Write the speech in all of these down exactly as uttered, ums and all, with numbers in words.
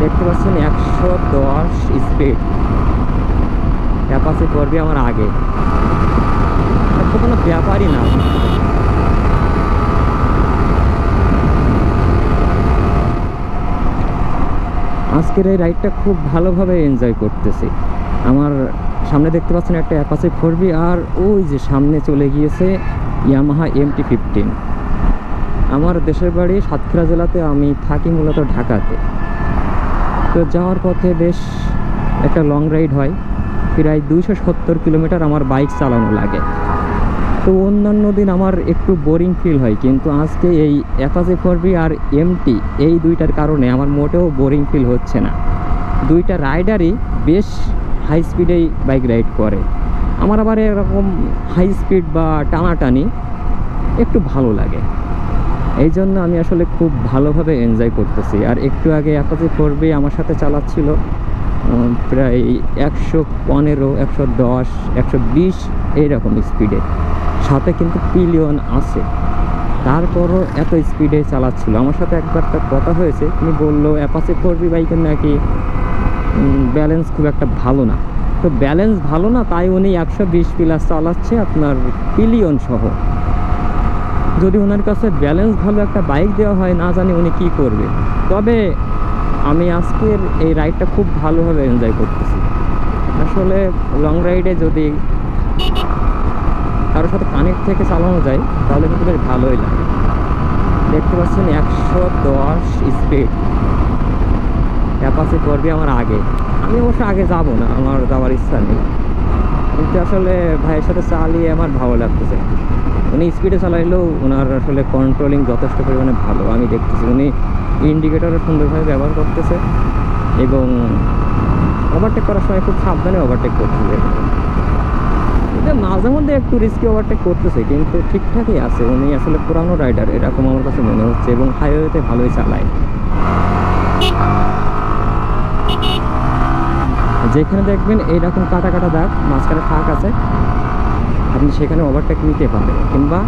দেখতে পাচ্ছেন একশো দশ স্পিড অ্যাপাচি করবি আমার আগে, তো কোনো ব্যাপারই না। আজকের এই রাইডটা খুব ভালোভাবে এনজয় করতেছি। আমার সামনে দেখতে পাচ্ছেন একটা অ্যাপাচি ফোর বি, আর ওই যে সামনে চলে গিয়েছে ইয়ামাহা এম টি ফিফটিন। আমার দেশের বাড়ি সাতক্ষীরা জেলাতে, আমি থাকি মূলত ঢাকাতে। তো যাওয়ার পথে বেশ একটা লং রাইড হয়, প্রায় দুইশো সত্তর কিলোমিটার আমার বাইক চালানো লাগে। তো অন্যান্য দিন আমার একটু বোরিং ফিল হয়, কিন্তু আজকে এই অ্যাপাচি ফোর বি আর এমটি এই দুইটার কারণে আমার মোটেও বোরিং ফিল হচ্ছে না। দুইটা রাইডারই বেশ হাই স্পিডেই বাইক রাইড করে। আমার আবার এরকম হাই স্পিড বা টানাটানি একটু ভালো লাগে, এই জন্য আমি আসলে খুব ভালোভাবে এনজয় করতেছি। আর একটু আগে অ্যাপাচি ফোর বি আমার সাথে চালাচ্ছিল প্রায় একশো পনেরো একশো দশ একশো বিশ এইরকম স্পিডে, সাথে কিন্তু পিলিয়ন আছে, তারপরও এত স্পিডে চালাচ্ছিল। আমার সাথে একবারটা কথা হয়েছে, তিনি বললো অ্যাপাচি ফোর বি বাইকের নাকি ব্যালেন্স খুব একটা ভালো না। তো ব্যালেন্স ভালো না তাই উনি একশো বিশ প্লাস চালাচ্ছে আপনার পিলিয়ন সহ। যদি ওনার কাছে ব্যালেন্স ভালো একটা বাইক দেওয়া হয়, না জানি উনি কি করবে। তবে আমি আজকের এই রাইডটা খুব ভালোভাবে এনজয় করতেছি। আসলে লং রাইডে যদি কারোর সাথে কানেক্ট থেকে চালানো যায় তাহলে কিন্তু বেশ ভালোই লাগে। দেখতে পাচ্ছেন একশো দশ স্পিড অ্যাপাচি ফোর বি আমার আগে। আমি অবশ্য আগে যাব না, আমার যাওয়ার ইচ্ছা নেই, কিন্তু আসলে ভাইয়ের সাথে চালিয়ে আমার ভালো লাগতেছে। উনি স্পিডে চালাইলেও ওনার আসলে কন্ট্রোলিং যথেষ্ট পরিমাণে ভালো আমি দেখতেছি। উনি ইন্ডিকেটরও সুন্দরভাবে ব্যবহার করতেছে এবং ওভারটেক করার সময় খুব সাবধানে ওভারটেক করতেছে। এটা মাঝে মধ্যে একটু রিস্কি ওভারটেক করতেছে, কিন্তু ঠিকঠাকই আছে। উনি আসলে পুরানো রাইডার এরকম আমার কাছে মনে হচ্ছে, এবং হাইওয়েতে ভালোই চালায়। যেখানে দেখবেন এইরকম কাটা কাটা দাগ, মাঝখানে ফাঁক আছে, আপনি সেখানে ওভারটেক নিতে পারেন, কিংবা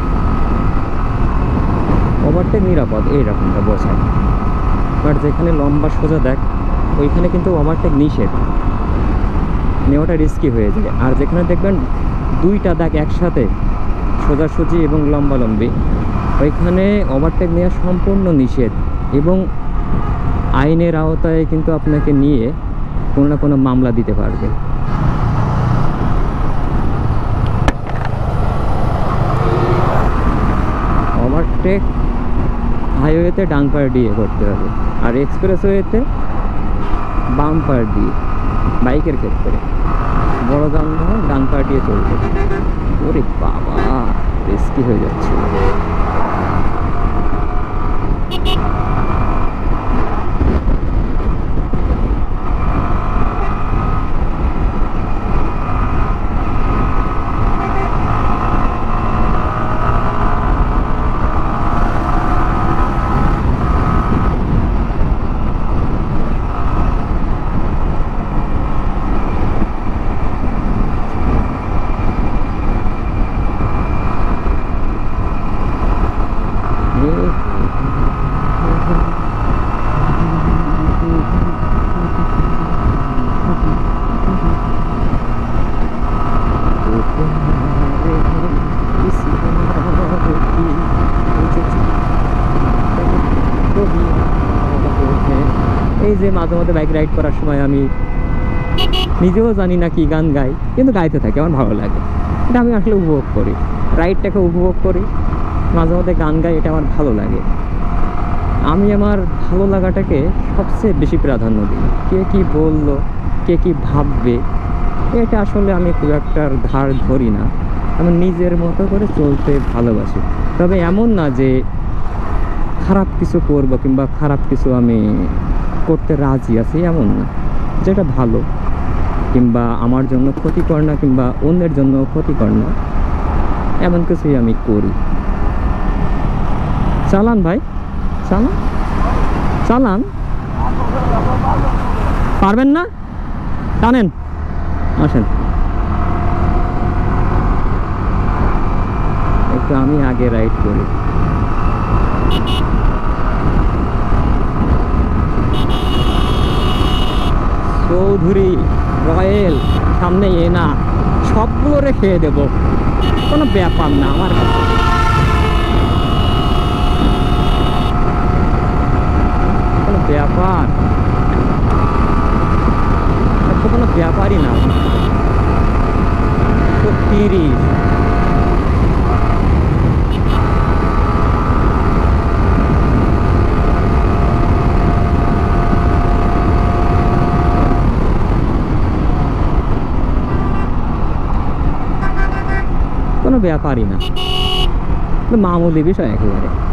ওভারটেক নিরাপদ এইরকমটা বোঝায়। বাট যেখানে লম্বা সোজা দেখ ওইখানে কিন্তু ওভারটেক নিষেধ, নেওয়াটা রিস্কি হয়ে যায়। আর যেখানে দেখবেন দুইটা দাগ একসাথে সোজাসুজি এবং লম্বালম্বি, ওইখানে ওভারটেক নেওয়া সম্পূর্ণ নিষেধ, এবং আইনের আওতায় কিন্তু আপনাকে নিয়ে কোনো না কোনো মামলা দিতে পারবে। ওভারটেক হাইওয়েতে ডান পার দিয়ে করতে হবে, আর এক্সপ্রেসওয়েতে বাম পার দিয়ে। বাইকের ক্ষেত্রে বড় যানবাহন ডান পার দিয়ে চলবে। ওরে বাবা, রিস্কি হয়ে যাচ্ছে। এই যে মাঝে মধ্যে বাইক রাইড করার সময় আমি নিজেও জানি না কি গান গাই, কিন্তু গাইতে থাকি, আমার ভালো লাগে। এটা আমি আসলে উপভোগ করি, রাইডটাকে উপভোগ করি, মাঝে মধ্যে গান গাই, এটা আমার ভালো লাগে। আমি আমার ভালো লাগাটাকে সবচেয়ে বেশি প্রাধান্য দিই। কে কি বললো, কে কি ভাববে, এটা আসলে আমি খুব একটা ধার ধরি না। আমি নিজের মতো করে চলতে ভালোবাসি। তবে এমন না যে খারাপ কিছু করবো কিংবা খারাপ কিছু আমি করতে রাজি আছি, এমন না। যেটা ভালো কিংবা আমার জন্য ক্ষতিকর না কিংবা অন্যের জন্য ক্ষতিকর না, এমন কিছুই আমি করি। চালান ভাই, চালান চালান, পারবেন না? টানেন, আসেন একটু, আমি আগে রাইড করি। চৌধুরী, রয়েল, সামনে এনা, সবগুলো রেখে দেব, কোনো ব্যাপার না আমার কাছে। কোনো ব্যাপার তো কোনো ব্যাপারই না। তো তিরিশ কোনো ব্যাপারই না, মামুলি বিষয় একেবারে।